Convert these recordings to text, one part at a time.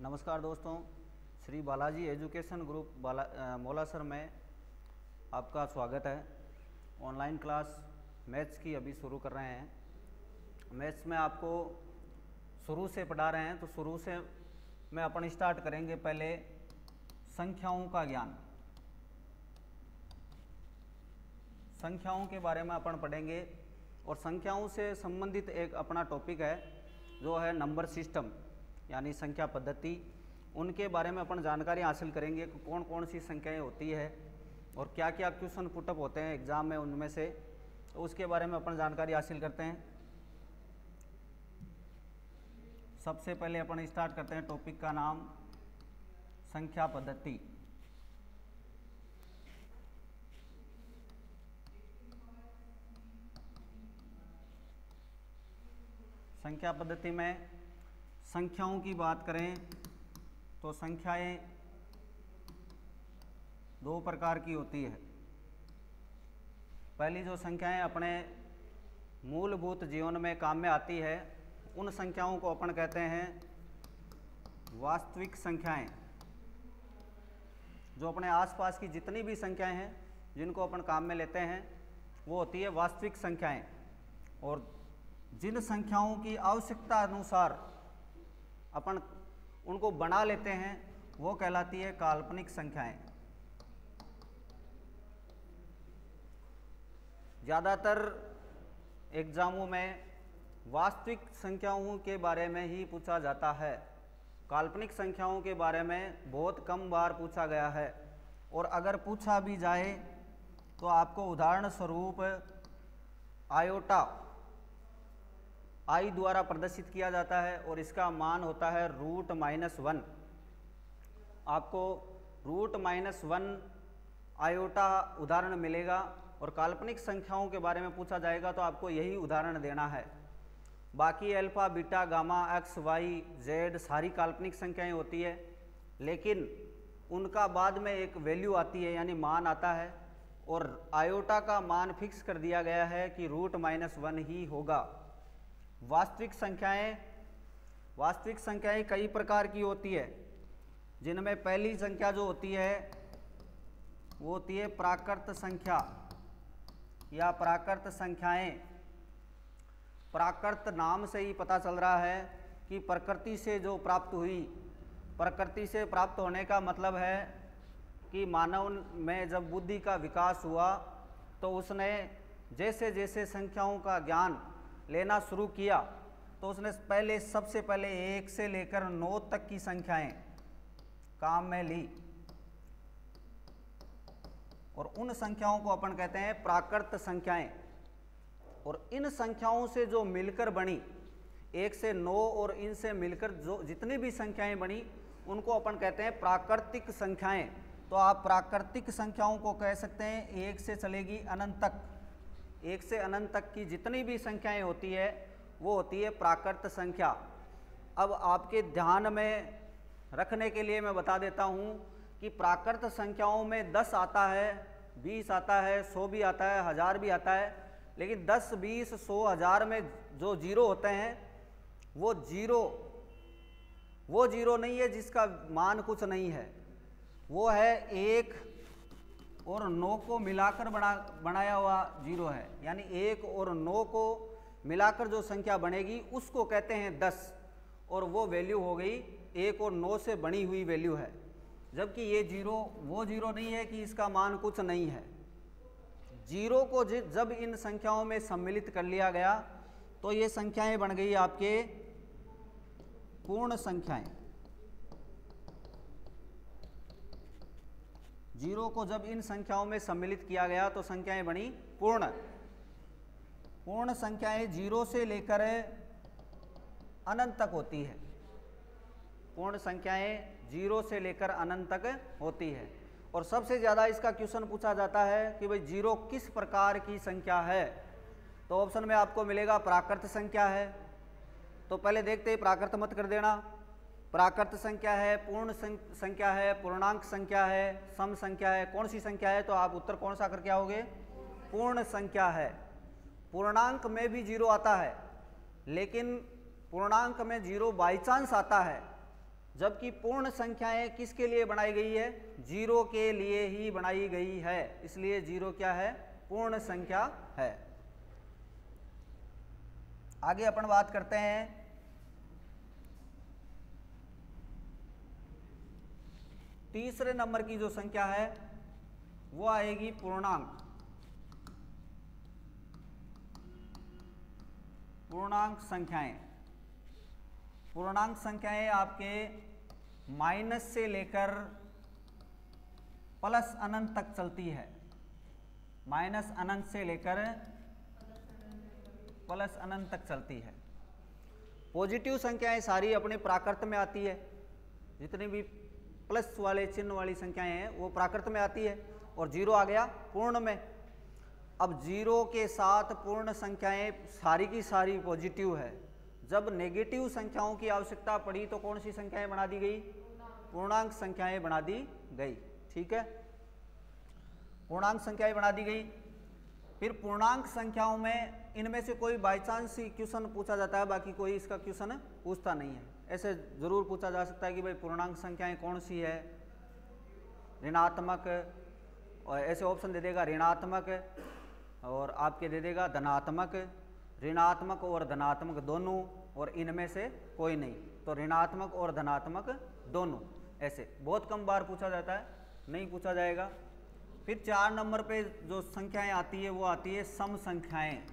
नमस्कार दोस्तों, Shri Balaji education group Molasar में आपका स्वागत है। ऑनलाइन क्लास मैथ्स की अभी शुरू कर रहे हैं। मैथ्स में आपको शुरू से पढ़ा रहे हैं, तो शुरू से में अपन स्टार्ट करेंगे। पहले संख्याओं का ज्ञान, संख्याओं के बारे में अपन पढ़ेंगे और संख्याओं से संबंधित एक अपना टॉपिक है जो है नंबर सिस्टम यानी संख्या पद्धति। उनके बारे में अपन जानकारी हासिल करेंगे कि कौन कौन सी संख्याएं होती है और क्या क्या क्वेश्चन पुटअप होते हैं एग्ज़ाम में उनमें से, तो उसके बारे में अपन जानकारी हासिल करते हैं। सबसे पहले अपन स्टार्ट करते हैं टॉपिक का नाम संख्या पद्धति। संख्या पद्धति में संख्याओं की बात करें तो संख्याएं दो प्रकार की होती है। पहली जो संख्याएं अपने मूलभूत जीवन में काम में आती है, उन संख्याओं को अपन कहते हैं वास्तविक संख्याएं। जो अपने आसपास की जितनी भी संख्याएं हैं जिनको अपन काम में लेते हैं वो होती है वास्तविक संख्याएं। और जिन संख्याओं की आवश्यकता अनुसार अपन उनको बना लेते हैं वो कहलाती है काल्पनिक संख्याएं। ज़्यादातर एग्जामों में वास्तविक संख्याओं के बारे में ही पूछा जाता है, काल्पनिक संख्याओं के बारे में बहुत कम बार पूछा गया है। और अगर पूछा भी जाए तो आपको उदाहरण स्वरूप आयोटा आई द्वारा प्रदर्शित किया जाता है और इसका मान होता है √-1। आपको √-1 आयोटा उदाहरण मिलेगा और काल्पनिक संख्याओं के बारे में पूछा जाएगा तो आपको यही उदाहरण देना है। बाकी alpha, beta, gamma, X, Y, Z सारी काल्पनिक संख्याएं होती है, लेकिन उनका बाद में एक वैल्यू आती है यानी मान आता है और आयोटा का मान फिक्स कर दिया गया है कि √-1 ही होगा। वास्तविक संख्याएं कई प्रकार की होती है, जिनमें पहली संख्या जो होती है वो होती है प्राकृत संख्या या प्राकृत संख्याएं। प्राकृत नाम से ही पता चल रहा है कि प्रकृति से जो प्राप्त हुई। प्रकृति से प्राप्त होने का मतलब है कि मानव में जब बुद्धि का विकास हुआ तो उसने जैसे जैसे संख्याओं का ज्ञान लेना शुरू किया तो उसने सबसे पहले 1 से लेकर 9 तक की संख्याएं काम में ली और उन संख्याओं को अपन कहते हैं प्राकृत संख्याएं। और इन संख्याओं से जो मिलकर बनी 1 से 9 और इनसे मिलकर जो जितनी भी संख्याएं बनी उनको अपन कहते हैं प्राकृतिक संख्याएं। तो आप प्राकृतिक संख्याओं को कह सकते हैं 1 से चलेगी अनंत तक, 1 से अनंत तक की जितनी भी संख्याएं होती है वो होती है प्राकृत संख्या। अब आपके ध्यान में रखने के लिए मैं बता देता हूँ कि प्राकृत संख्याओं में 10 आता है, 20 आता है, 100 भी आता है, 1000 भी आता है, लेकिन 10, 20, 100, 1000 में जो जीरो होते हैं वो जीरो नहीं है जिसका मान कुछ नहीं है, वो है 1 और 9 को मिलाकर बनाया हुआ जीरो है। यानी 1 और 9 को मिलाकर जो संख्या बनेगी उसको कहते हैं 10 और वो वैल्यू हो गई 1 और 9 से बनी हुई वैल्यू है। जबकि ये जीरो वो जीरो नहीं है कि इसका मान कुछ नहीं है। जीरो को जब इन संख्याओं में सम्मिलित कर लिया गया तो ये संख्याएं बन गई आपके पूर्ण संख्याएं। जीरो को जब इन संख्याओं में सम्मिलित किया गया तो संख्याएं बनी पूर्ण। पूर्ण संख्याएं 0 से लेकर अनंत तक होती है। पूर्ण संख्याएं 0 से लेकर अनंत तक होती है। और सबसे ज़्यादा इसका क्वेश्चन पूछा जाता है कि भाई 0 किस प्रकार की संख्या है, तो ऑप्शन में आपको मिलेगा प्राकृत संख्या है। तो पहले देखते ही प्राकृत मत कर देना। प्राकृत संख्या है, पूर्ण संख्या है, पूर्णांक संख्या है, सम संख्या है, कौन सी संख्या है, तो आप उत्तर कौन सा करके आओगे? पूर्ण संख्या है। पूर्णांक में भी 0 आता है, लेकिन पूर्णांक में 0 बाई चांस आता है, जबकि पूर्ण संख्याएं किसके लिए बनाई गई है? जीरो के लिए ही बनाई गई है, इसलिए जीरो क्या है? पूर्ण संख्या है। आगे अपन बात करते हैं तीसरे नंबर की जो संख्या है वो आएगी पूर्णांक। पूर्णांक संख्याएं, पूर्णांक संख्याएं आपके माइनस से लेकर प्लस अनंत तक चलती है। माइनस अनंत से लेकर प्लस अनंत तक चलती है। पॉजिटिव संख्याएं सारी अपने प्राकृत में आती है, जितनी भी प्लस वाले चिन्ह वाली संख्याएं हैं वो प्राकृत में आती है, और जीरो आ गया पूर्ण में। अब जीरो के साथ पूर्ण संख्याएं सारी की सारी पॉजिटिव है। जब नेगेटिव संख्याओं की आवश्यकता पड़ी तो कौन सी संख्याएं बना दी गई? पूर्णांक संख्याएं बना दी गई। ठीक है, पूर्णांक संख्याएं बना दी गई। फिर पूर्णांक संख्याओं में इनमें से कोई बाई चांस ही क्वेश्चन पूछा जाता है, बाकी कोई इसका क्वेश्चन पूछता नहीं है। ऐसे जरूर पूछा जा सकता है कि भाई पूर्णांक संख्याएं कौन सी है, ऋणात्मक, और ऐसे ऑप्शन दे देगा ऋणात्मक और आपके दे देगा धनात्मक, ऋणात्मक और धनात्मक दोनों, और इनमें से कोई नहीं। तो ऋणात्मक और धनात्मक दोनों, ऐसे बहुत कम बार पूछा जाता है, नहीं पूछा जाएगा। फिर 4 नंबर पे जो संख्याएं आती है वो आती है सम संख्याएं।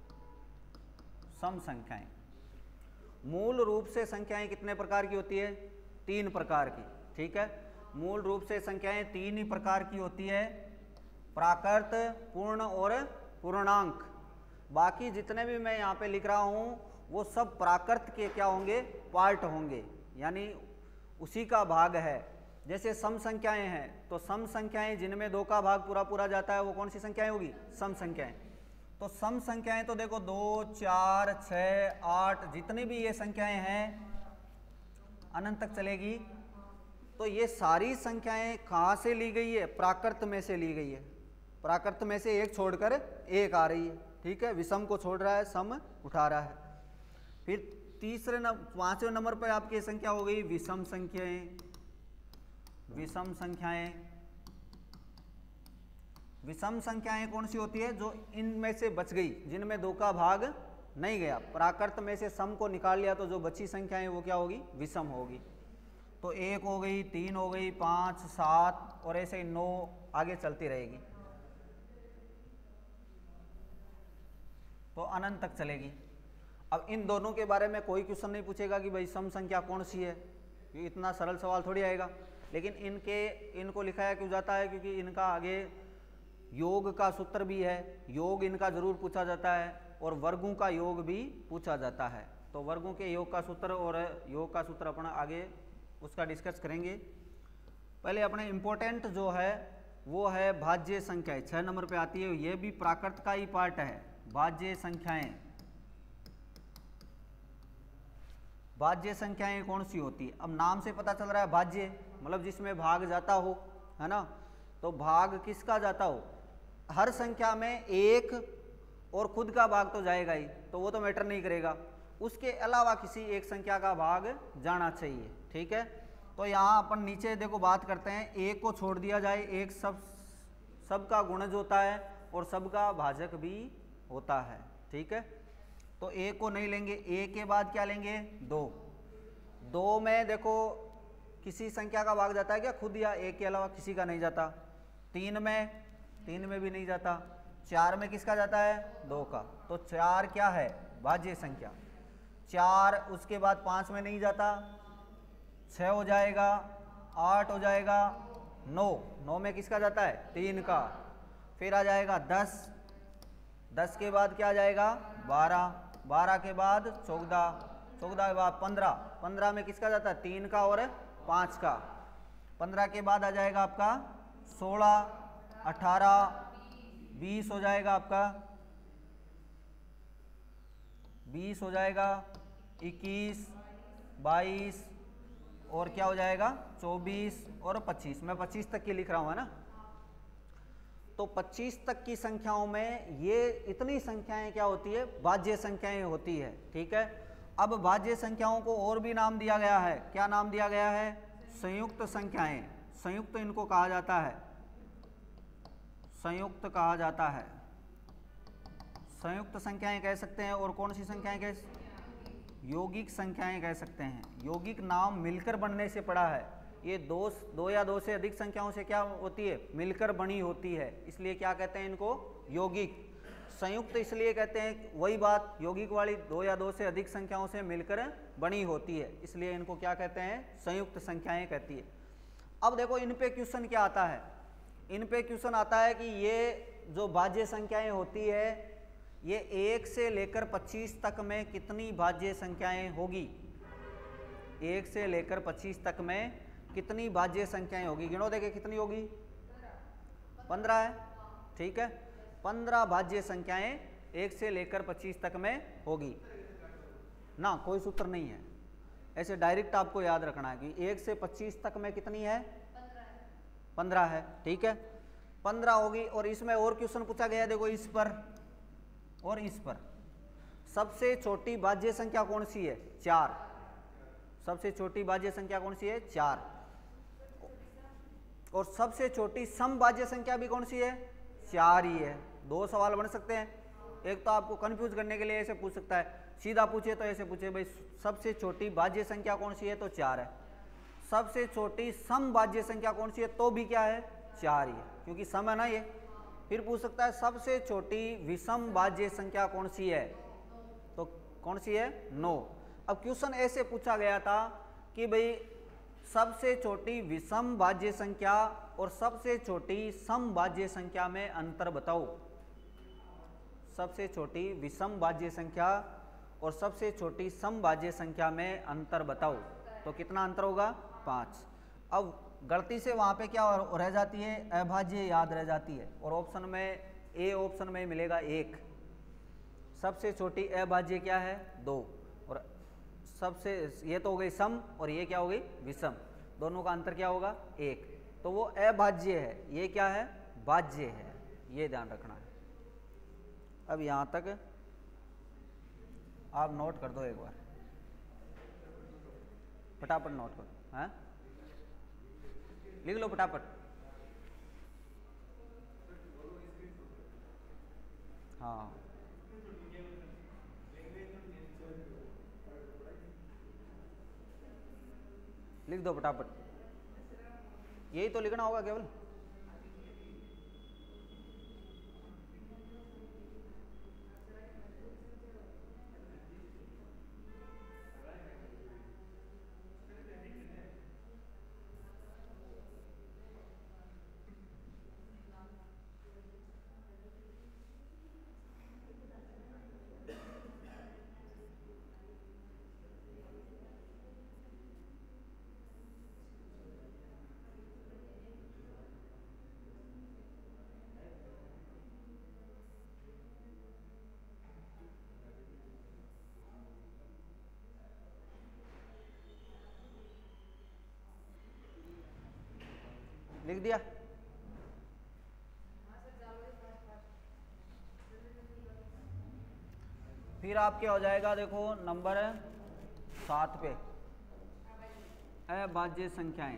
सम संख्याएं, मूल रूप से संख्याएं कितने प्रकार की होती है? 3 प्रकार की। ठीक है, मूल रूप से संख्याएं 3 ही प्रकार की होती है, प्राकृत, पूर्ण और पूर्णांक। बाकी जितने भी मैं यहाँ पे लिख रहा हूँ वो सब प्राकृत के क्या होंगे? पार्ट होंगे, यानी उसी का भाग है। जैसे सम संख्याएं हैं तो सम संख्याएं जिनमें 2 का भाग पूरा पूरा जाता है वो कौन सी संख्याएं होगी? सम संख्याएं। तो सम संख्याएं तो देखो 2, 4, 6, 8 जितनी भी ये संख्याएं हैं अनंत तक चलेगी। तो ये सारी संख्याएं कहाँ से ली गई है? प्राकृत में से ली गई है। प्राकृत में से एक छोड़कर एक आ रही है। ठीक है, विषम को छोड़ रहा है, सम उठा रहा है। फिर 5वें नंबर पर आपकी संख्या हो गई विषम संख्याएं। विषम संख्याएं, विषम संख्याएं कौन सी होती है? जो इनमें से बच गई, जिनमें 2 का भाग नहीं गया, प्राकृत में से सम को निकाल लिया, तो जो बची संख्याएं वो क्या होगी? विषम होगी। तो 1 हो गई, 3 हो गई, 5, 7 और ऐसे 9 आगे चलती रहेगी, तो अनंत तक चलेगी। अब इन दोनों के बारे में कोई क्वेश्चन नहीं पूछेगा कि भाई सम संख्या कौन सी है, ये इतना सरल सवाल थोड़ी आएगा। लेकिन इनको लिखाया क्यों जाता है? क्योंकि इनका आगे योग का सूत्र भी है, योग इनका जरूर पूछा जाता है, और वर्गों का योग भी पूछा जाता है। तो वर्गों के योग का सूत्र और योग का सूत्र अपना आगे उसका डिस्कस करेंगे। पहले अपने इम्पोर्टेंट जो है वो है भाज्य संख्याएं। 6 नंबर पे आती है, ये भी प्राकृत का ही पार्ट है, भाज्य संख्याएं। भाज्य संख्याएं कौन सी होती है? अब नाम से पता चल रहा है भाज्य मतलब जिसमें भाग जाता हो, है ना। तो भाग किसका जाता हो? हर संख्या में एक और खुद का भाग तो जाएगा ही, तो वो तो मैटर नहीं करेगा, उसके अलावा किसी एक संख्या का भाग जाना चाहिए। ठीक है, तो यहाँ अपन नीचे देखो बात करते हैं, एक को छोड़ दिया जाए, एक सबका गुणज होता है और सबका भाजक भी होता है। ठीक है, तो एक को नहीं लेंगे, एक के बाद क्या लेंगे? 2। 2 में देखो किसी संख्या का भाग जाता है क्या? खुद या एक के अलावा किसी का नहीं जाता। 3 में भी नहीं जाता। 4 में किसका जाता है? 2 का। तो 4 क्या है? भाज्य संख्या। 4 उसके बाद 5 में नहीं जाता, 6 हो जाएगा, 8 हो जाएगा, 9 में किसका जाता है? 3 का। फिर आ जाएगा 10 के बाद क्या आ जाएगा? 12 के बाद 14 के बाद 15 में किसका जाता है? 3 का और 5 का। 15 के बाद आ जाएगा आपका 16, 18, 20 हो जाएगा आपका, 20 हो जाएगा, 21, 22 और क्या हो जाएगा? 24 और 25। मैं 25 तक की लिख रहा हूँ, है ना। तो 25 तक की संख्याओं में ये इतनी संख्याएं क्या होती है? भाज्य संख्याएं होती है। ठीक है, अब भाज्य संख्याओं को और भी नाम दिया गया है। क्या नाम दिया गया है? संयुक्त संख्याएं। संयुक्त इनको कहा जाता है, संयुक्त कहा जाता है। संयुक्त संख्याएं कह सकते हैं। और कौन सी संख्याएं कह? यौगिक संख्याएं कह सकते हैं। यौगिक नाम मिलकर बनने से पड़ा है। ये दो या दो से अधिक संख्याओं से क्या होती है? मिलकर बनी होती है, इसलिए क्या कहते हैं इनको? यौगिक। संयुक्त इसलिए कहते हैं, वही बात, यौगिक वाली दो या दो से अधिक संख्याओं से मिलकर बनी होती है, इसलिए इनको क्या कहते हैं? संयुक्त संख्याएं कहती है। अब देखो इन पे क्वेश्चन क्या आता है? इन पे क्वेश्चन आता है कि ये जो भाज्य संख्याएं होती है, ये 1 से लेकर 25 तक में कितनी भाज्य संख्याएं होगी? 1 से लेकर 25 तक में कितनी भाज्य संख्याएं होगी? गिनो देखे कितनी होगी? 15 है, ठीक है। 15 भाज्य संख्याएं 1 से लेकर 25 तक में होगी ना, कोई सूत्र नहीं है, ऐसे डायरेक्ट आपको याद रखना है कि 1 से 25 तक में कितनी है? 15 है, ठीक है। 15 होगी। और इसमें और क्वेश्चन पूछा गया, देखो इस पर और इस पर। सबसे छोटी भाज्य संख्या कौन सी है? 4। सबसे छोटी भाज्य संख्या कौन सी है? 4। और सबसे छोटी समभाज्य संख्या भी कौन सी है? 4 ही है। दो सवाल बन सकते हैं, एक तो आपको कंफ्यूज करने के लिए ऐसे पूछ सकता है, सीधा पूछे तो ऐसे पूछे भाई सबसे छोटी भाज्य संख्या कौन सी है? तो 4 है। सबसे छोटी समभाज्य संख्या कौन सी है? तो भी क्या है? 4 ही है, क्योंकि सम है ना ये। फिर पूछ सकता है सबसे छोटी विषम भाज्य संख्या कौन सी है? तो कौन सी है? 9। अब क्वेश्चन ऐसे पूछा गया था कि भाई सबसे छोटी विषम भाज्य संख्या और सबसे छोटी समभाज्य संख्या में अंतर बताओ। सबसे छोटी विषम भाज्य संख्या और सबसे छोटी समभाज्य संख्या में अंतर बताओ। तो कितना अंतर होगा? 5। अब गलती से वहाँ पे क्या रह जाती है? अभाज्य याद रह जाती है, और ऑप्शन में ए ऑप्शन में मिलेगा 1। सबसे छोटी अभाज्य क्या है? 2। और सबसे, ये तो हो गई सम और ये क्या हो गई? विषम। दोनों का अंतर क्या होगा? 1। तो वो अभाज्य है, ये क्या है? भाज्य है, ये ध्यान रखना है। अब यहाँ तक आप नोट कर दो एक बार, फटाफट नोट करो। हाँ, लिख लो फटाफट। हाँ, लिख दो फटाफट, यही तो लिखना होगा केवल। लिख दिया? फिर आपके हो जाएगा, देखो नंबर 7 पे अभाज्य संख्याएं।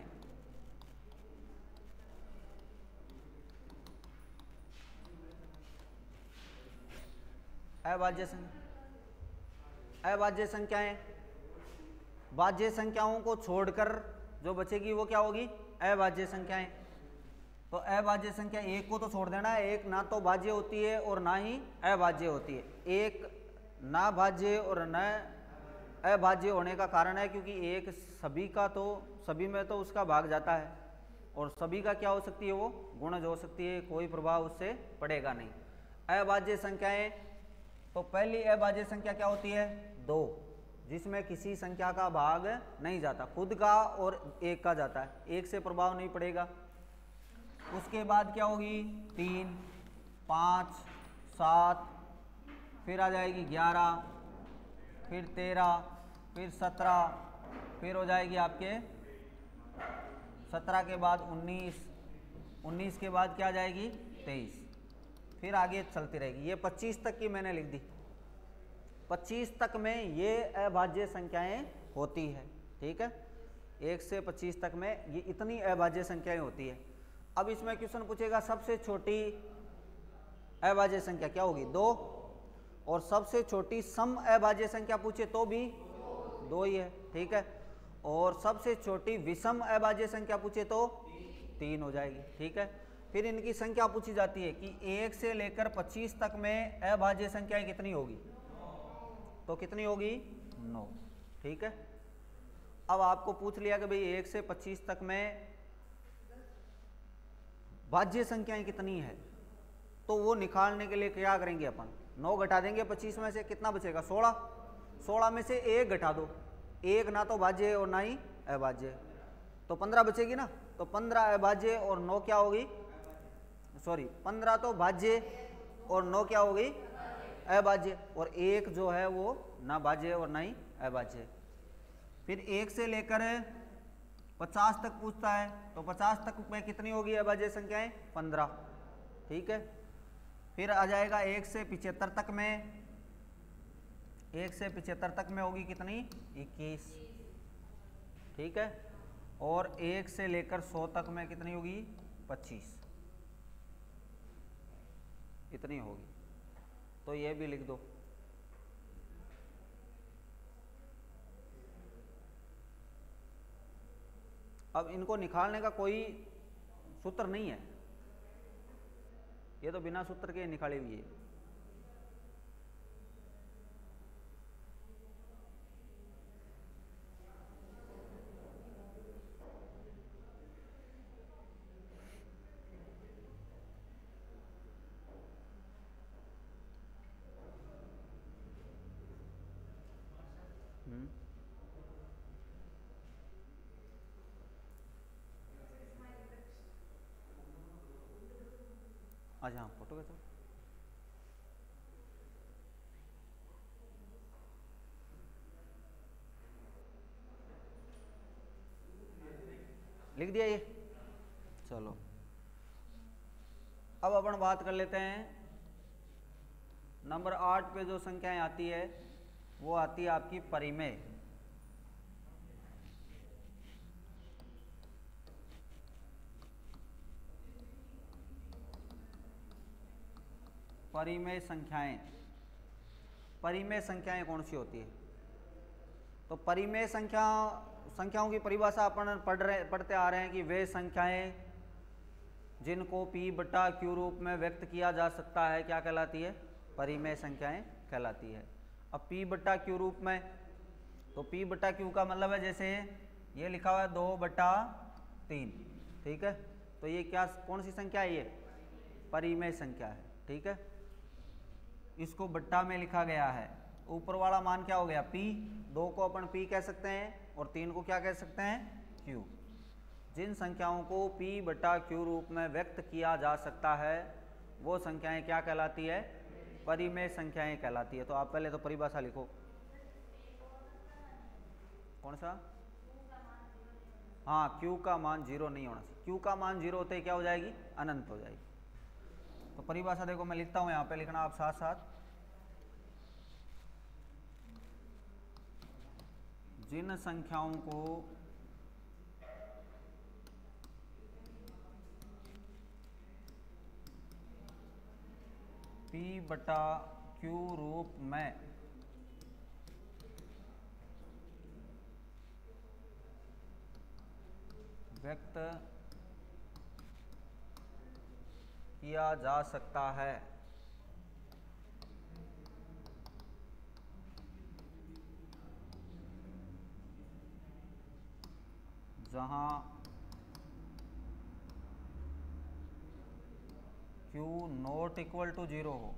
अभाज्य संख्या, अभाज्य संख्याएं, भाज्य संख्याओं को छोड़कर जो बचेगी वो क्या होगी? अभाज्य संख्याएं। तो अभाज्य संख्या 1 को तो छोड़ देना है, 1 ना तो भाज्य होती है और ना ही अभाज्य होती है। 1 ना भाज्य और न अभाज्य होने का कारण है क्योंकि 1 सभी का, तो सभी में तो उसका भाग जाता है, और सभी का क्या हो सकती है? वो गुणज हो सकती है, कोई प्रभाव उससे पड़ेगा नहीं। अभाज्य संख्याएं, तो पहली अभाज्य संख्या क्या होती है? 2, जिसमें किसी संख्या का भाग नहीं जाता, खुद का और 1 का जाता है, 1 से प्रभाव नहीं पड़ेगा। उसके बाद क्या होगी? 3, 5, 7, फिर आ जाएगी 11, फिर 13, फिर 17, फिर हो जाएगी आपके 17 के बाद 19, 19 के बाद क्या आ जाएगी? 23, फिर आगे चलती रहेगी। ये 25 तक की मैंने लिख दी। 25 तक में ये अभाज्य संख्याएं होती है, ठीक है। 1 से 25 तक में ये इतनी अभाज्य संख्याएं होती है। अब इसमें क्वेश्चन पूछेगा सबसे छोटी अभाज्य संख्या क्या होगी, 2, और सबसे छोटी सम अभाज्य संख्या पूछे तो भी 2 ही है, ठीक है। और सबसे छोटी विषम अभाज्य संख्या पूछे तो 3 हो जाएगी, ठीक है। फिर इनकी संख्या पूछी जाती है कि 1 से लेकर 25 तक में अभाज्य संख्याएं कितनी होगी, तो कितनी होगी, 9, ठीक है। अब आपको पूछ लिया कि भाई 1 से 25 तक में भाज्य संख्याएं कितनी है, तो वो निकालने के लिए क्या करेंगे अपन, 9 घटा देंगे 25 में से, कितना बचेगा, 16। 16 में से 1 घटा दो, 1 ना तो भाज्य है और ना ही अभाज्य, तो 15 बचेगी ना। तो 15 अभाज्य और 9 क्या होगी, सॉरी 15 तो भाज्य और 9 क्या होगी, अभाज्य, और 1 जो है वो ना भाज्य और ना ही अभाज्य। फिर 1 से लेकर 50 तक पूछता है, तो 50 तक में कितनी होगी अभाज्य संख्याएं, 15, ठीक है। फिर आ जाएगा 1 से 75 तक में, 1 से 75 तक में होगी कितनी, 21, ठीक है। और 1 से लेकर 100 तक में कितनी होगी, 25, इतनी होगी। तो ये भी लिख दो। अब इनको निकालने का कोई सूत्र नहीं है, ये तो बिना सूत्र के निकाले हुए है। आज हाँ फोटो का लिख दिया ये। चलो अब अपन बात कर लेते हैं नंबर 8 पे जो संख्याएं आती है वो आती है आपकी परिमेय। परिमेय संख्याएं, परिमेय संख्याएं कौन सी होती है, तो परिमेय संख्याओं की परिभाषा अपन पढ़ते आ रहे हैं कि वे संख्याएं जिनको p बटा q रूप में व्यक्त किया जा सकता है क्या कहलाती है, परिमेय संख्याएं कहलाती है। अब p बटा q रूप में, तो p बटा q का मतलब है जैसे ये लिखा हुआ है 2/3, ठीक है। तो ये क्या कौन सी संख्या है, ये परिमेय संख्या है, ठीक है। इसको बट्टा में लिखा गया है, ऊपर वाला मान क्या हो गया p, 2 को अपन p कह सकते हैं और 3 को क्या कह सकते हैं, q। जिन संख्याओं को p बटा q रूप में व्यक्त किया जा सकता है वो संख्याएं क्या कहलाती है, परिमेय संख्याएं कहलाती है। तो आप पहले तो परिभाषा लिखो, कौन सा, हाँ q का मान 0 नहीं होना चाहिए, q का मान 0 होते ही क्या हो जाएगी, अनंत हो जाएगी। तो परिभाषा देखो मैं लिखता हूं, यहाँ पे लिखना आप साथ साथ, जिन संख्याओं को p बटा q रूप में व्यक्त किया जा सकता है, जहां q नॉट इक्वल टू 0 हो।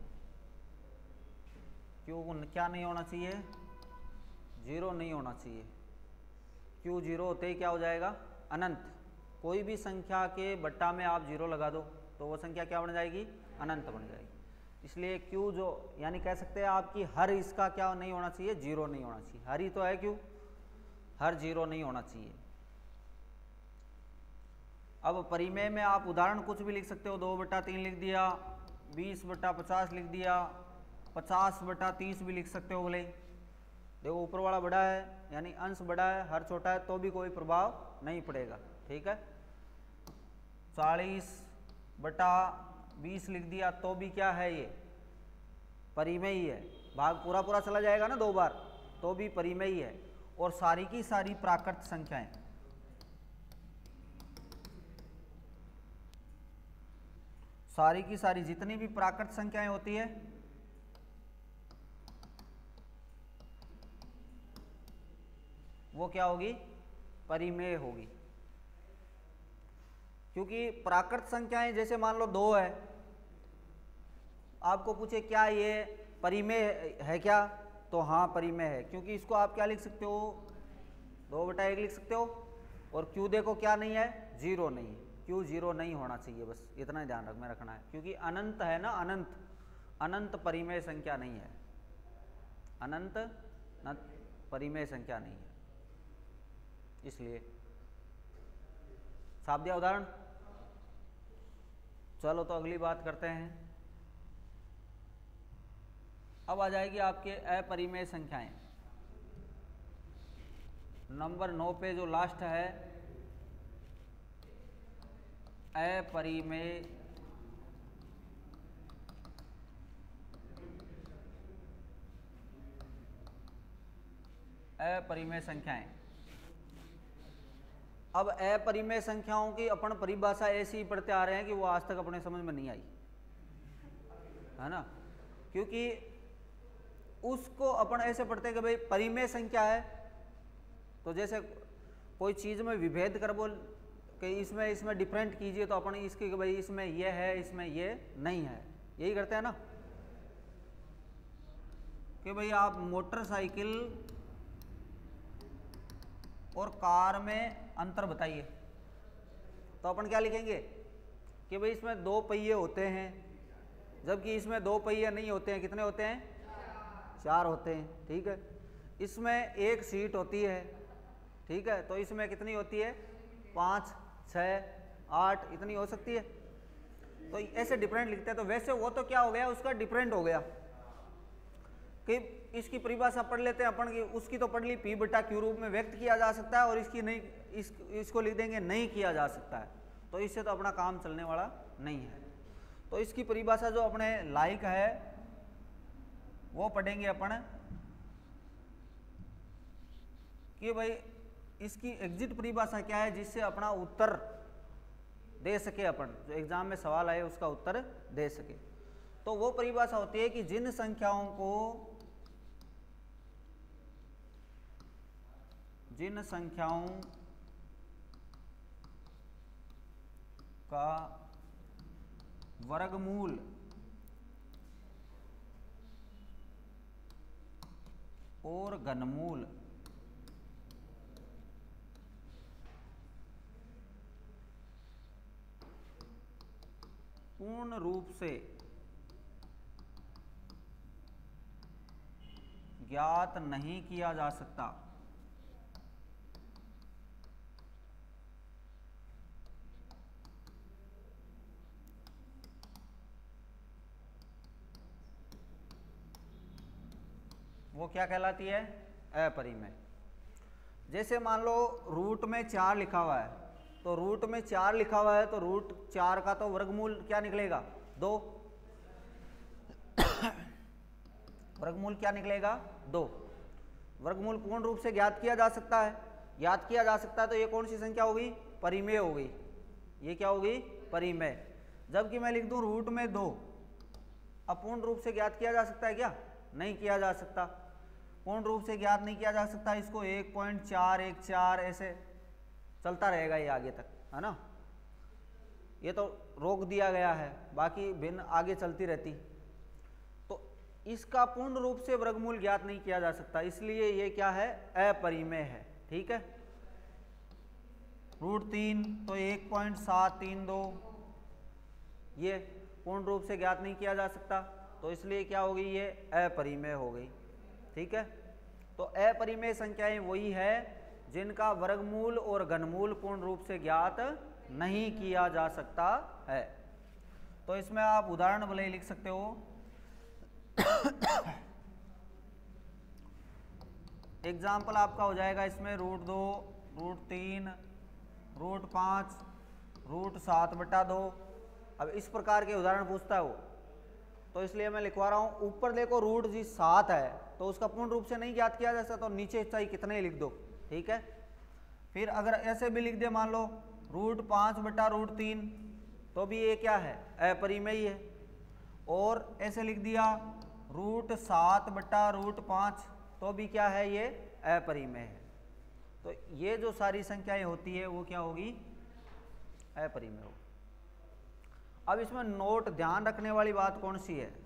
q क्या नहीं होना चाहिए, 0 नहीं होना चाहिए। q 0 होते ही क्या हो जाएगा, अनंत। कोई भी संख्या के बट्टा में आप 0 लगा दो तो वो संख्या क्या बन जाएगी, अनंत बन जाएगी। इसलिए q जो यानी कह सकते हैं आपकी हर इसका क्या नहीं होना चाहिए, 0 नहीं होना चाहिए। हर ही तो है q, हर 0 नहीं होना चाहिए। अब परिमेय में आप उदाहरण कुछ भी लिख सकते हो, 2/3 लिख दिया, 20/50 लिख दिया, 50/30 भी लिख सकते हो बोले। देखो ऊपर वाला बड़ा है यानी अंश बड़ा है, हर छोटा है तो भी कोई प्रभाव नहीं पड़ेगा, ठीक है। 40/20 लिख दिया तो भी क्या है, ये परिमेय ही है। भाग पूरा पूरा चला जाएगा ना 2 बार तो भी परिमेय ही है। और सारी की सारी प्राकृत संख्याएं, सारी की सारी जितनी भी प्राकृत संख्याएं होती है वो क्या होगी, परिमेय होगी। क्योंकि प्राकृत संख्याएं जैसे मान लो 2 है, आपको पूछे क्या ये परिमेय है क्या, तो हाँ परिमेय है। क्योंकि इसको आप क्या लिख सकते हो, 2/1 लिख सकते हो। और क्यू देखो क्या नहीं है, 0 नहीं है। क्यू 0 नहीं होना चाहिए, बस इतना ही ध्यान में रखना है। क्योंकि अनंत है ना, अनंत, अनंत परिमेय संख्या नहीं है, अनंत परिमेय संख्या नहीं है, इसलिए। साफ दिया उदाहरण। चलो तो अगली बात करते हैं। अब आ जाएगी आपके अपरिमेय संख्याएं। नंबर 9 पे जो लास्ट है, अपरिमेय संख्याएं। अब अपरिमेय संख्याओं की अपन परिभाषा ऐसी ही पढ़ते आ रहे हैं कि वो आज तक अपने समझ में नहीं आई, है ना। क्योंकि उसको अपन ऐसे पढ़ते हैं कि भाई परिमेय संख्या है तो जैसे कोई चीज़ में विभेद कर बोल कि इसमें डिफरेंट कीजिए, तो अपन इसकी कि भाई इसमें ये है इसमें ये नहीं है, यही करते हैं ना। कि भाई आप मोटरसाइकिल और कार में अंतर बताइए, तो अपन क्या लिखेंगे कि भाई इसमें 2 पहिए होते हैं, जबकि इसमें 2 पहिए नहीं होते हैं। कितने होते हैं, 4 होते हैं, ठीक है। इसमें 1 सीट होती है, ठीक है, तो इसमें कितनी होती है, 5, 6, 8 इतनी हो सकती है। तो ऐसे डिफरेंट लिखते हैं। तो वैसे वो तो क्या हो गया, उसका डिफरेंट हो गया कि इसकी परिभाषा पढ़ लेते हैं अपन की, उसकी तो पढ़ ली, P/Q रूप में व्यक्त किया जा सकता है, और इसकी नहीं, इसको लिख देंगे नहीं किया जा सकता है, तो इससे तो अपना काम चलने वाला नहीं है। तो इसकी परिभाषा जो अपने लायक है वो पढ़ेंगे अपन कि भाई इसकी एग्जिट परिभाषा क्या है, जिससे अपना उत्तर दे सके, अपन जो एग्जाम में सवाल आए उसका उत्तर दे सके। तो वो परिभाषा होती है कि जिन संख्याओं का वर्गमूल और घनमूल पूर्ण रूप से ज्ञात नहीं किया जा सकता, वो क्या कहलाती है, अपरिमेय। जैसे मान लो रूट में 4 लिखा हुआ है, तो रूट में 4 लिखा हुआ है तो रूट 4 का तो वर्गमूल क्या निकलेगा, 2। वर्गमूल क्या निकलेगा, 2। वर्गमूल पूर्ण रूप से ज्ञात किया जा सकता है, ज्ञात किया जा सकता है, तो ये कौन सी संख्या होगी, परिमेय हो गई। ये क्या होगी, परिमेय। जबकि मैं लिख दूं रूट में 2, अब पूर्ण रूप से ज्ञात किया जा सकता है क्या, नहीं किया जा सकता। पूर्ण रूप से ज्ञात नहीं किया जा सकता, इसको 1.414 ऐसे चलता रहेगा ये आगे तक, है ना। ये तो रोक दिया गया है, बाकी भिन्न आगे चलती रहती। तो इसका पूर्ण रूप से वर्गमूल ज्ञात नहीं किया जा सकता, इसलिए ये क्या है, अपरिमेय है, ठीक है। √3 तो 1.732 ये पूर्ण रूप से ज्ञात नहीं किया जा सकता, तो इसलिए क्या हो गई, ये अपरिमेय हो गई, ठीक है। तो अपरिमेय संख्याएं वही है जिनका वर्गमूल और घनमूल पूर्ण रूप से ज्ञात नहीं किया जा सकता है। तो इसमें आप उदाहरण भले ही लिख सकते हो एग्जाम्पल आपका हो जाएगा इसमें √2, √3, √5, √7/2। अब इस प्रकार के उदाहरण पूछता है वो, तो इसलिए मैं लिखवा रहा हूँ। ऊपर देखो √7 है तो उसका पूर्ण रूप से नहीं ज्ञात किया जा सकता, तो नीचे चाहिए कितने लिख दो, ठीक है। फिर अगर ऐसे भी लिख दे, मान लो √5/√3, तो भी ये क्या है, अपरिमेय है। और ऐसे लिख दिया √7/√5, तो भी क्या है, ये अपरिमेय है। तो ये जो सारी संख्याएं होती है वो क्या होगी, अपरिमेय होगी। अब इसमें नोट ध्यान रखने वाली बात कौन सी है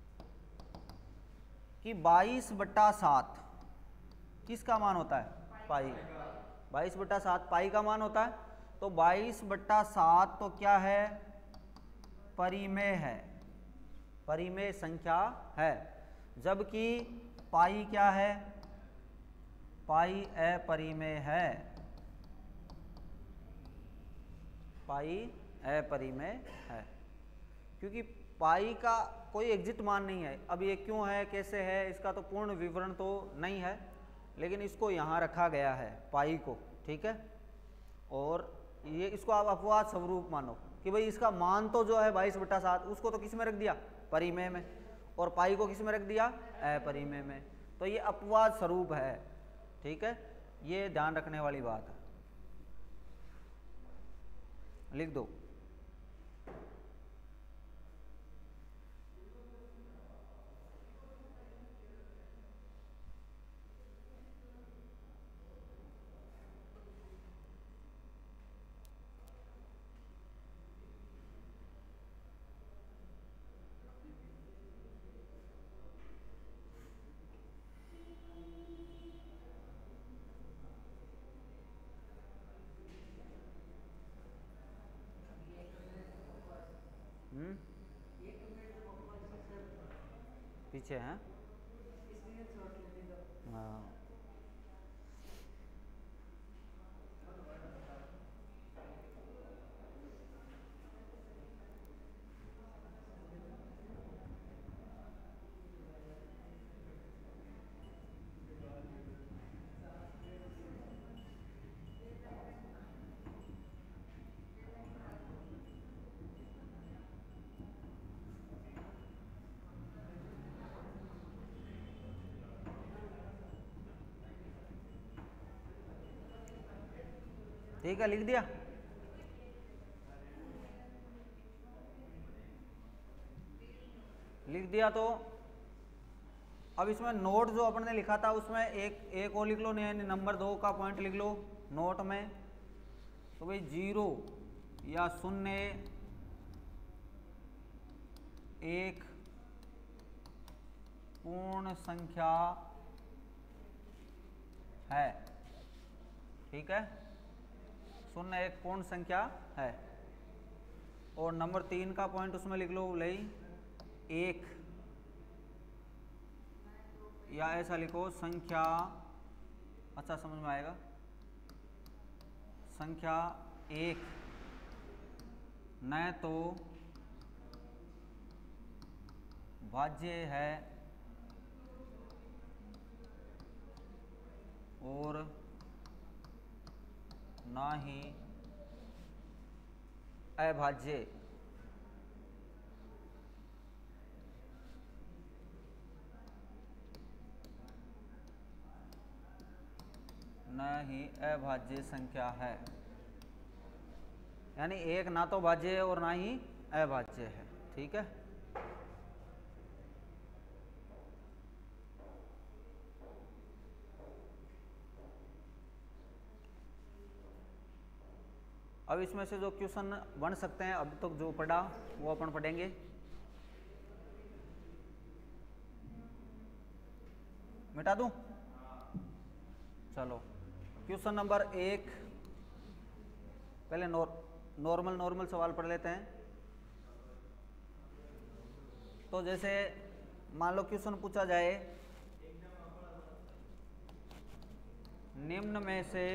कि 22/7 किसका मान होता है, पाई। 22/7 पाई का मान होता है। तो 22/7 तो क्या है, परिमेय है, परिमेय संख्या है। जबकि पाई क्या है, पाई अपरिमेय है, पाई अपरिमेय है। क्योंकि पाई का कोई एग्जिट मान नहीं है। अब ये क्यों है, कैसे है, इसका तो पूर्ण विवरण तो नहीं है, लेकिन इसको यहाँ रखा गया है पाई को, ठीक है। और ये इसको आप अपवाद स्वरूप मानो कि भाई इसका मान तो जो है 22/7, उसको तो किस में रख दिया, परिमेय में, और पाई को किस में रख दिया, अपरिमेय में। तो ये अपवाद स्वरूप है, ठीक है। ये ध्यान रखने वाली बात है, लिख दो। पीछे हैं, हाँ। ठीक है, लिख दिया। लिख दिया तो अब इसमें नोट जो अपन ने लिखा था उसमें एक और लिख लो, नंबर 2 का पॉइंट लिख लो नोट में। तो भाई 0 या 0 एक पूर्ण संख्या है, ठीक है। 0 एक पूर्ण संख्या है। और नंबर 3 का पॉइंट उसमें लिख लो, लई 1, या ऐसा लिखो संख्या, अच्छा समझ में आएगा, संख्या 1 न तो भाज्य है और ना ही अभाज्य। न ही अभाज्य संख्या है, यानी एक ना तो भाज्य है और ना ही अभाज्य है, ठीक है। अब इसमें से जो क्वेश्चन बन सकते हैं अभी तक जो पढ़ा वो अपन पढ़ेंगे। मिटा दूं, चलो क्वेश्चन नंबर 1, पहले नॉर्मल सवाल पढ़ लेते हैं। तो जैसे मान लो क्वेश्चन पूछा जाए, निम्न में से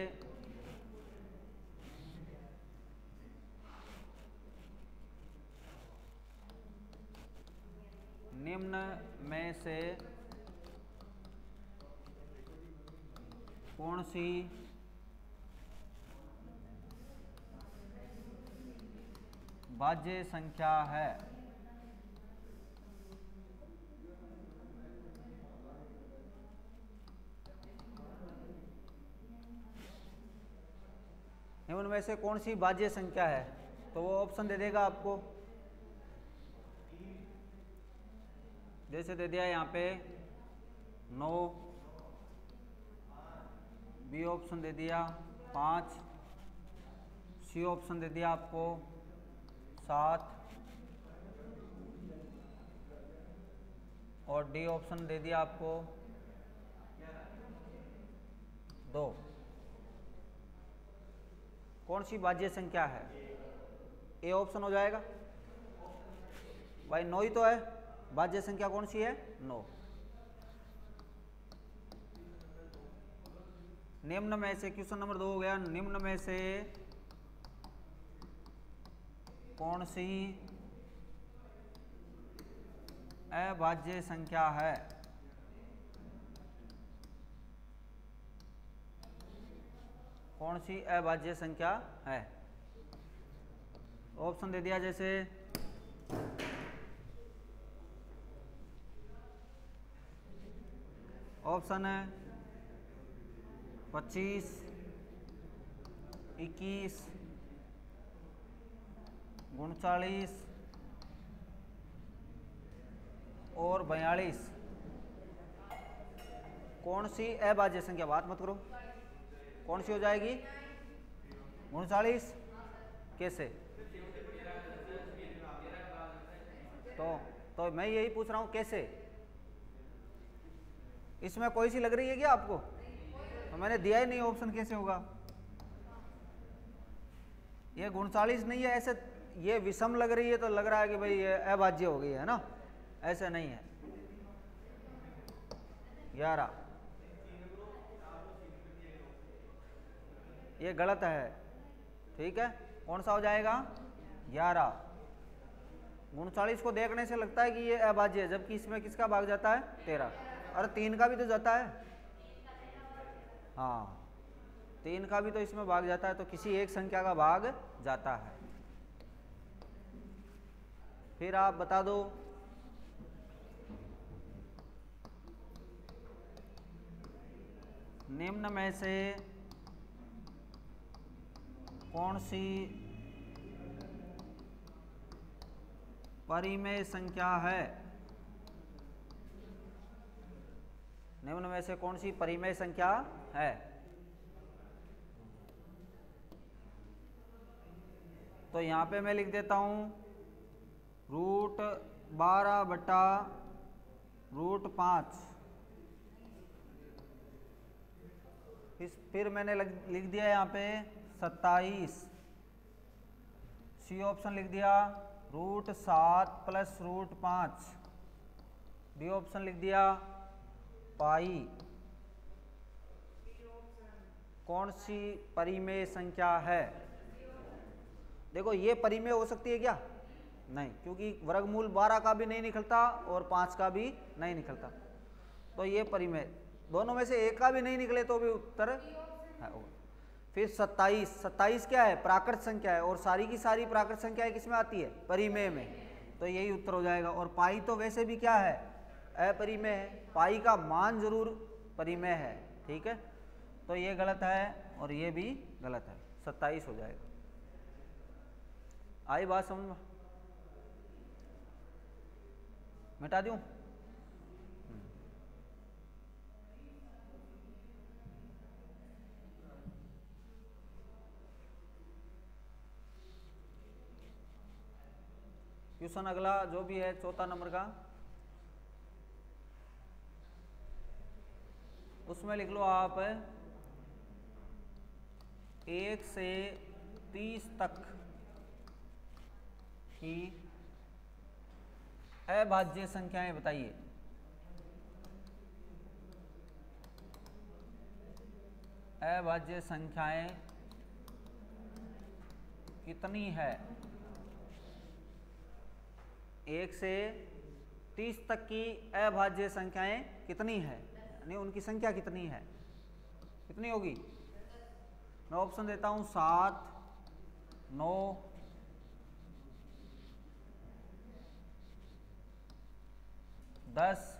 निम्न निम्न में से कौन सी भाज्य संख्या है? निम्न में से कौन सी भाज्य संख्या है? तो वो ऑप्शन दे देगा आपको, जैसे दे दिया यहाँ पे 9, बी ऑप्शन दे दिया 5, सी ऑप्शन दे दिया आपको 7 और डी ऑप्शन दे दिया आपको 2। कौन सी भाज्य संख्या है? ए ऑप्शन हो जाएगा। भाई 9 ही तो है, भाज्य संख्या कौन सी है? 9। निम्न में से, क्वेश्चन नंबर 2 हो गया, निम्न में से कौन सी अभाज्य संख्या है? कौन सी अभाज्य संख्या है? ऑप्शन दे दिया, जैसे ऑप्शन है 25, 21, 39 और 42। कौन सी अभाज्य संख्या? बात मत करो। कौन सी हो जाएगी? 39। कैसे? तो मैं यही पूछ रहा हूं, कैसे? इसमें कोई सी लग रही है क्या आपको? तो मैंने दिया ही नहीं ऑप्शन, कैसे होगा? ये 39 नहीं है, ऐसे ये विषम लग रही है तो लग रहा है कि भाई ये अभाज्य हो गई है ना, ऐसे नहीं है। 11, ये गलत है, ठीक है। कौन सा हो जाएगा? 11। 39 को देखने से लगता है कि ये अभाज्य है, जबकि इसमें किसका भाग जाता है? 13। अरे 3 का भी तो जाता है। हाँ, 3 का भी तो इसमें भाग जाता है, तो किसी एक संख्या का भाग जाता है। फिर आप बता दो, निम्न में से कौन सी परिमेय संख्या है? निम्न में से कौन सी परिमेय संख्या है? तो यहां पे मैं लिख देता हूं √12/√5। फिर मैंने लिख दिया यहाँ पे 27। सी ऑप्शन लिख दिया √7 + √5। डी ऑप्शन लिख दिया पाई। कौन सी परिमेय संख्या है? देखो, ये परिमेय हो सकती है क्या? नहीं, क्योंकि वर्गमूल 12 का भी नहीं निकलता और 5 का भी नहीं निकलता, तो ये परिमेय। दोनों में से एक का भी नहीं निकले तो भी उत्तर है। फिर 27। 27 क्या है? प्राकृत संख्या है, और सारी की सारी प्राकृत संख्याएं किसमें आती है? परिमेय में, तो यही उत्तर हो जाएगा। और पाई तो वैसे भी क्या है? अपरिमेय है। पाई का मान जरूर परिमेय है, ठीक है। तो ये गलत है और ये भी गलत है, 27 हो जाएगा। आई बात समझ में? मिटा दूं? क्वेश्चन अगला जो भी है 4था नंबर का, उसमें लिख लो आप 1 से 30 तक की अभाज्य संख्याएं बताइए। अभाज्य संख्याएं कितनी है? 1 से 30 तक की अभाज्य संख्याएं कितनी है, यानी उनकी संख्या कितनी है, कितनी होगी। मैं ऑप्शन देता हूं 7, 9, 10,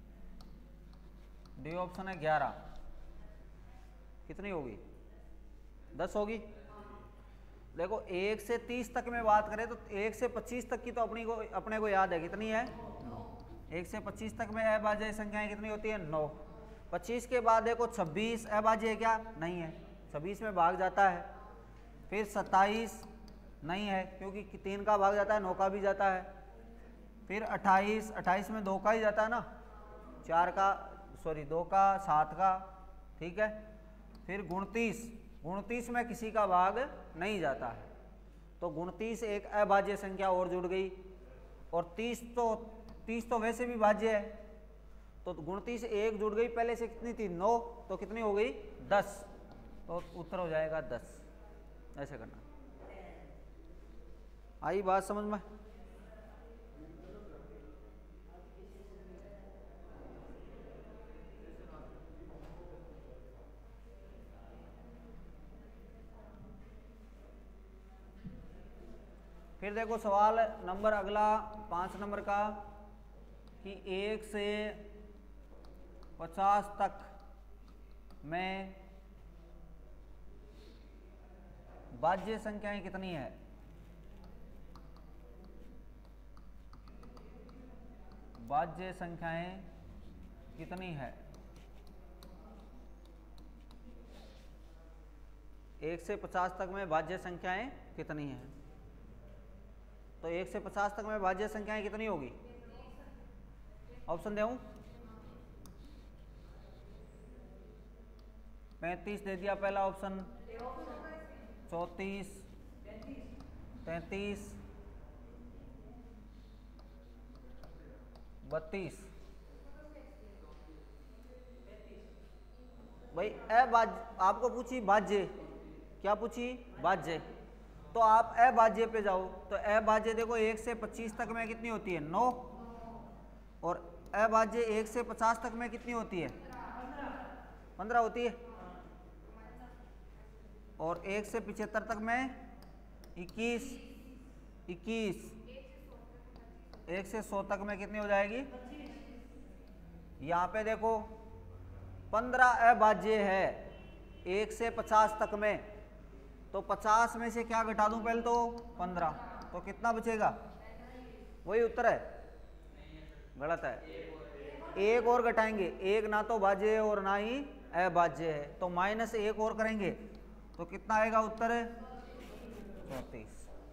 डी ऑप्शन है 11। कितनी होगी, 10 होगी। देखो 1 से 30 तक में बात करें तो 1 से 25 तक की तो अपने को याद है, कितनी है 9। 1 से 25 तक में अभाज्य संख्याएं कितनी होती है 9। 25 के बाद देखो 26 अभाज्य है क्या, नहीं है, 26 में भाग जाता है। फिर 27 नहीं है क्योंकि 3 का भाग जाता है, 9 का भी जाता है। फिर 28, 28 में 2 का ही जाता है ना, 2 का, 7 का, ठीक है। फिर 29 में किसी का भाग नहीं जाता है, तो 29 एक अभाज्य संख्या और जुड़ गई। और 30 तो वैसे भी भाज्य है, तो 29 एक जुड़ गई, पहले से कितनी थी 9, तो कितनी हो गई 10, तो उत्तर हो जाएगा 10। ऐसे करना। आई बात समझ में। फिर देखो सवाल नंबर अगला 5 नंबर का कि 1 से 50 तक में भाज्य संख्याएं कितनी है। भाज्य संख्याएं कितनी है। 1 से 50 तक में भाज्य संख्याएं कितनी है। तो 1 से 50 तक में भाज्य संख्याएं कितनी होगी। ऑप्शन दूं, 35 दे दिया पहला ऑप्शन, 34, 33, 32। भाई आपको पूछी भाज्य, क्या पूछी भाज्य, तो आप अभाज्य पे जाओ। तो अभाज्य देखो 1 से 25 तक में कितनी होती है 9, और अभाज्य 1 से 50 तक में कितनी होती है 15 होती है। और 1 से 75 तक में 21, 1 से 100 तक में कितनी हो जाएगी। यहाँ पे देखो 15 अभाज्य है 1 से 50 तक में, तो 50 में से क्या घटा दूं पहले तो 15, तो कितना बचेगा, वही उत्तर है, गलत है। एक और घटाएंगे, एक ना तो भाज्य है और ना ही अभाज्य है, तो -1 और करेंगे तो कितना आएगा उत्तर 34।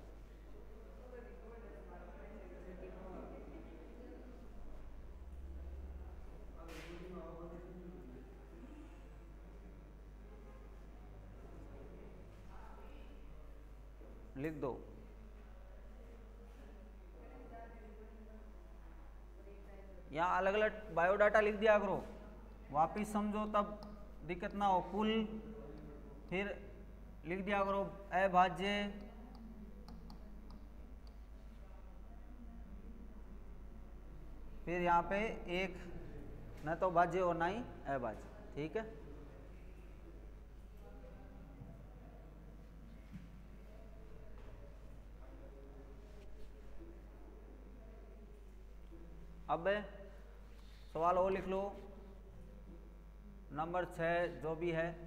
लिख दो। यहाँ अलग अलग बायोडाटा लिख दिया करो, वापिस समझो तब दिक्कत ना हो। कुल फिर लिख दिया करो अभाज्य, फिर यहाँ पे एक न तो भाज्य और ना ही अभाज्य, ठीक है। अब सवाल और लिख लो, नंबर 6 जो भी है,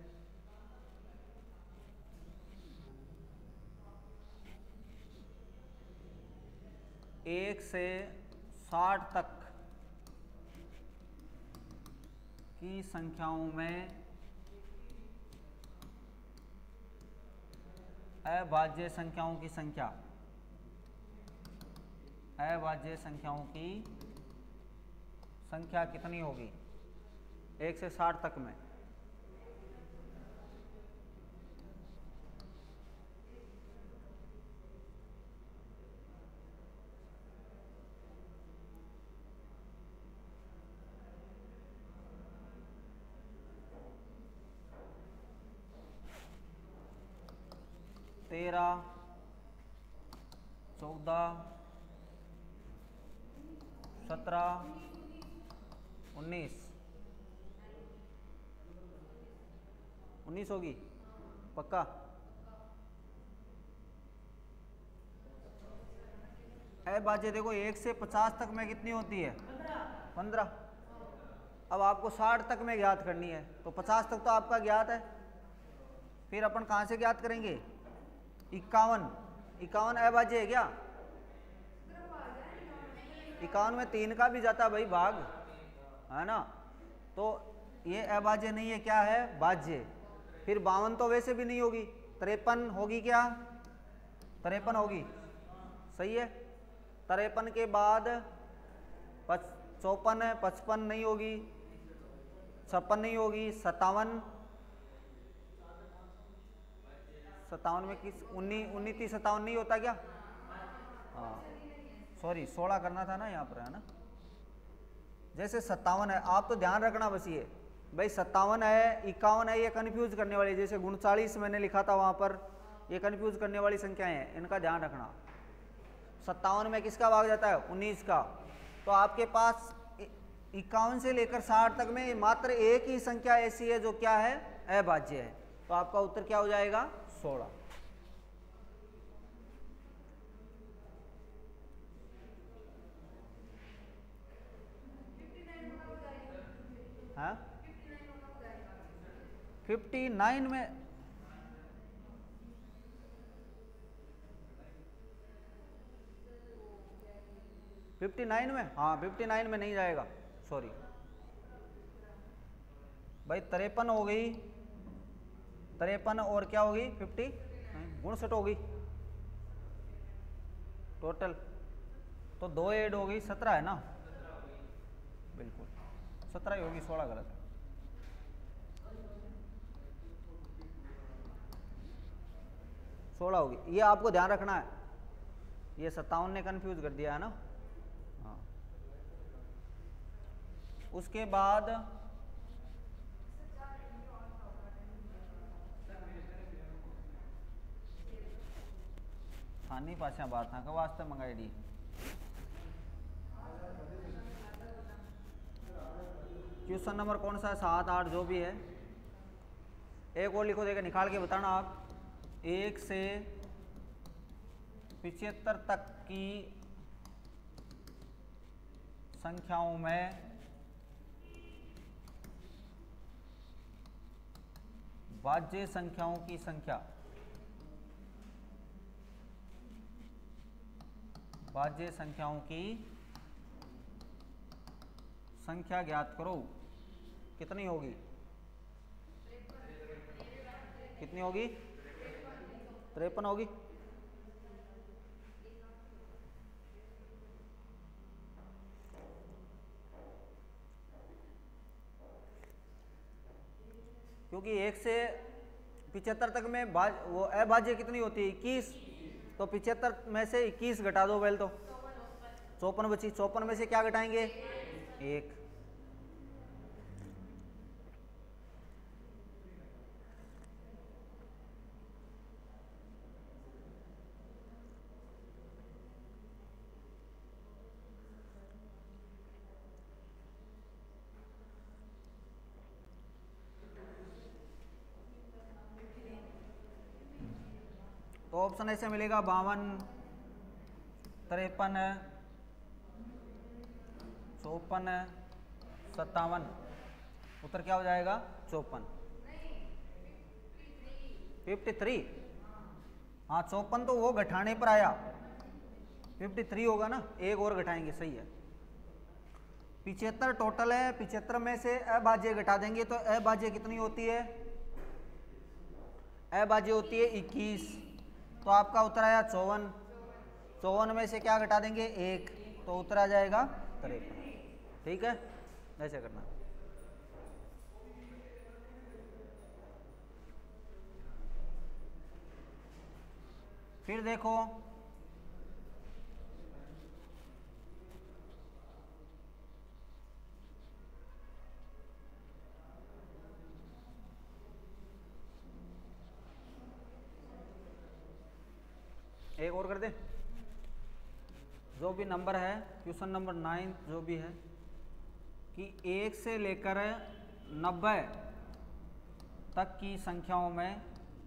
एक से 60 तक की संख्याओं में अभाज्य संख्याओं की संख्या, अभाज्य संख्याओं की संख्या कितनी होगी 1 से 60 तक में। तेरह, 14, 17, 19, 19 होगी पक्का? अभाज्य देखो 1 से 50 तक में कितनी होती है? 15। अब आपको 60 तक में ज्ञात करनी है, तो 50 तक तो आपका ज्ञात है, फिर अपन कहाँ से ज्ञात करेंगे? 51। 51 अभाज्य है क्या? 51 में 3 का भी जाता है भाई भाग, है ना? तो ये अभाज्य नहीं है, क्या है? भाज्य। फिर 52 तो वैसे भी नहीं होगी, 53 होगी क्या? 53 होगी, सही है। 53 के बाद 54 है, 55 नहीं होगी, 56 नहीं होगी, 57, 57 में किस 19 30 57 नहीं होता क्या? हाँ सॉरी 16 करना था ना यहाँ पर, है ना? जैसे 57 है, आप तो ध्यान रखना बस ये भाई 57 है 51 है, ये कन्फ्यूज करने वाली, जैसे 39 मैंने लिखा था वहाँ पर, ये कन्फ्यूज करने वाली संख्याएं हैं, इनका ध्यान रखना। 57 में किसका भाग जाता है? 19 का। तो आपके पास 51 से लेकर 60 तक में मात्र एक ही संख्या ऐसी है जो क्या है? अभाज्य है। तो आपका उत्तर क्या हो जाएगा? 16। हाँ 59 में 59 में, हाँ 59 में नहीं जाएगा, सॉरी भाई। 53 हो गई, 53 और क्या होगी? 50 59 होगी टोटल, तो 2 ऐड हो गई, 17 है ना? बिल्कुल 17 ही होगी, 16 गलत है। सोलह होगी, ये आपको ध्यान रखना है, ये 57 ने कंफ्यूज कर दिया है ना? हाँ। उसके बाद थानी पाछा बात था का वास्ते मंगाई दी। क्वेश्चन नंबर कौन सा है? 7 8 जो भी है। एक और लिखो, देकर निकाल के बताना आप। 1 से 75 तक की संख्याओं में भाज्य संख्याओं की संख्या, भाज्य संख्याओं की संख्या ज्ञात करो। कितनी होगी? कितनी होगी? 53 होगी। क्योंकि 1 से 75 तक में वो अभाज्य कितनी होती है? 21। तो 75 में से 21 घटा दो पहले, तो 54 बची। 54 में से क्या घटाएंगे? 1। तो ऑप्शन ऐसे मिलेगा 52, 53, 54, 57। उत्तर क्या हो जाएगा? 54। 53, हाँ 54 तो वो घटाने पर आया, 53 होगा ना, एक और घटाएंगे, सही है। 75 टोटल है, 75 में से अभाज्य घटा देंगे तो अभाज्य कितनी होती है? अभाज्य होती है 21। तो आपका उत्तर आया 54। 54 में से क्या घटा देंगे? 1, तो उत्तर आ जाएगा 53। ठीक है, ऐसे करना। फिर देखो एक और कर दे। जो भी नंबर है, क्वेश्चन नंबर 9 जो भी है कि 1 से लेकर 90 तक की संख्याओं में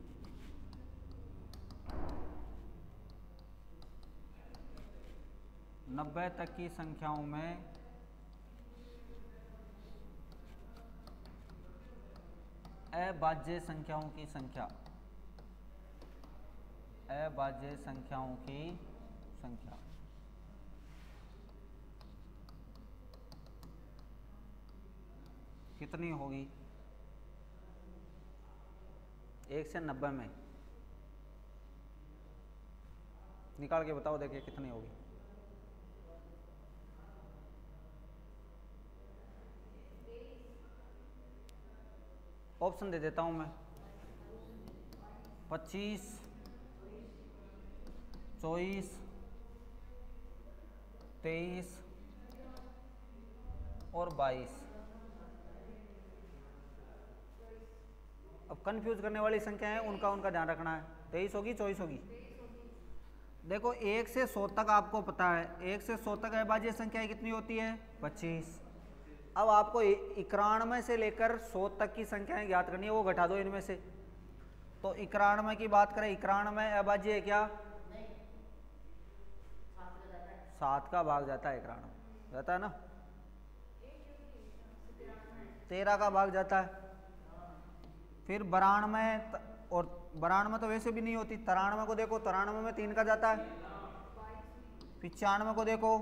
अभाज्य संख्याओं की संख्या, अभाज्य संख्याओं की संख्या कितनी होगी? 1 से 90 में निकाल के बताओ, देखिए कितनी होगी। ऑप्शन दे देता हूं मैं, 25, 24, 23 और 22। अब कंफ्यूज करने वाली संख्या है, उनका ध्यान रखना है। 23 होगी, 24 होगी। देखो 1 से 100 तक आपको पता है, 1 से 100 तक अभाज्य संख्या कितनी होती है? 25। अब आपको 91 से लेकर 100 तक की संख्याएं ज्ञात करनी है, वो घटा दो इनमें से। तो 91 की बात करें, 91 अभाज्य है क्या? 7 का भाग जाता है, 91 जाता है ना। 13 का भाग जाता है। फिर 92, और 92 तो वैसे भी नहीं होती। 93 को देखो, 93 में 3 का जाता है। 95 को देखो,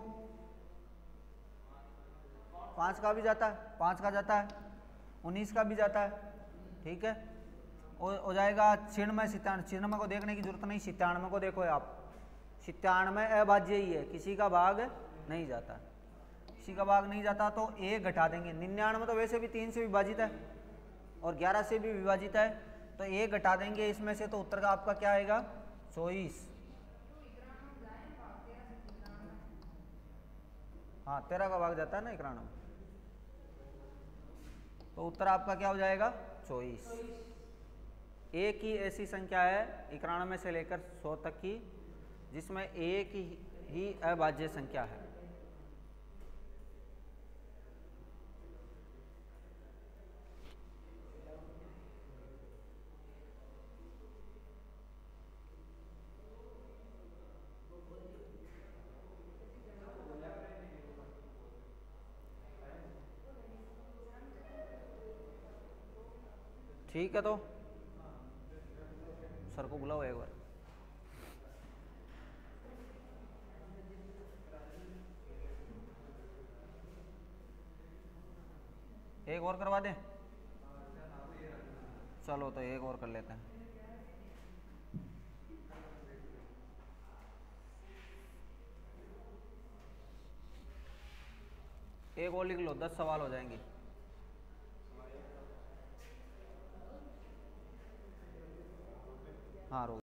5 का भी जाता है, 5 का जाता है। 19 का भी जाता है, ठीक है। हो जाएगा 96, 97 को देखने की जरूरत नहीं, 97 को देखो आप। 97 अभाज्य ही है, किसी का भाग नहीं जाता, किसी का भाग नहीं जाता, तो 1 घटा देंगे। 99 तो वैसे भी 3 से विभाजित है और 11 से भी विभाजित है, तो 1 घटा देंगे इसमें से, तो उत्तर का आपका क्या आएगा? 24। हाँ, 13 का भाग जाता है ना 91, तो उत्तर आपका क्या हो जाएगा? 24। एक ही ऐसी संख्या है 91 से लेकर 100 तक की जिसमें एक ही अभाज्य संख्या है। ठीक है, तो सर को बुलाओ एक बार। एक और करवा दें? चलो तो एक और कर लेते हैं। एक और लिख लो, 10 सवाल हो जाएंगे। हाँ, रोक।